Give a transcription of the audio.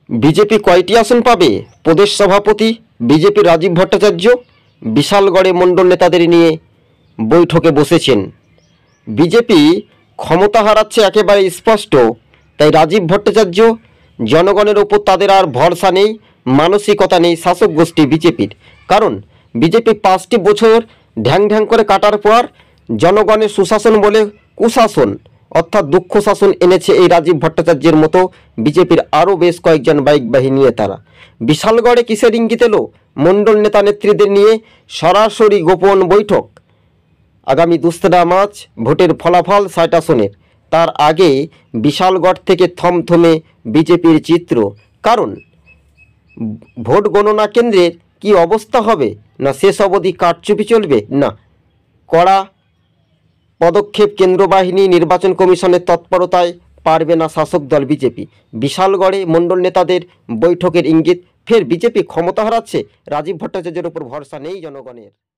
BJP কয়টি আসন পাবে? প্রদেশ সভাপতি বিজেপি রাজীব ভট্টাচার্য বিশালগড়ে মণ্ডল নেতাদের নিয়ে বৈঠকে বসেছেন। বিজেপি ক্ষমতা হারাচ্ছে একেবারে স্পষ্ট, তাই রাজীব ভট্টাচার্য জনগণের ওপর তাদের আর ভরসা নেই, মানসিকতা নেই শাসক গোষ্ঠী বিজেপির। কারণ বিজেপি 5টি বছর ঢ্যাং ঢ্যাং করে কাটার পর জনগণের সুশাসন বলে কুশাসন অর্থাৎ দুঃখ শাসন এনেছে এই রাজীব ভট্টাচার্যের মতো বিজেপির আরও বেশ কয়েকজন বাইক বাহিনী নেতারা। বিশালগড়ে কিসের ইঙ্গিত এলো? মণ্ডল নেতা নেত্রীদের নিয়ে সরাসরি গোপন বৈঠক। আগামী 2রা মার্চ ভোটের ফলাফল 60 আসনের। তার আগে বিশালগড় থেকে থমথমে বিজেপির চিত্র। কারণ ভোট গণনা কেন্দ্রের কি অবস্থা হবে? না শেষ অবধি কারচুপি চলবে? না কড়া পদক্ষেপ কেন্দ্র বাহিনী, নির্বাচন কমিশনের তৎপরতায় পারবে না শাসক দল বিজেপি। বিশালগড়ে মণ্ডল নেতাদের বৈঠকের ইঙ্গিত। ফের বিজেপি ক্ষমতা হারাচ্ছে, রাজীব ভট্টাচার্যের উপর ভরসা নেই জনগণের।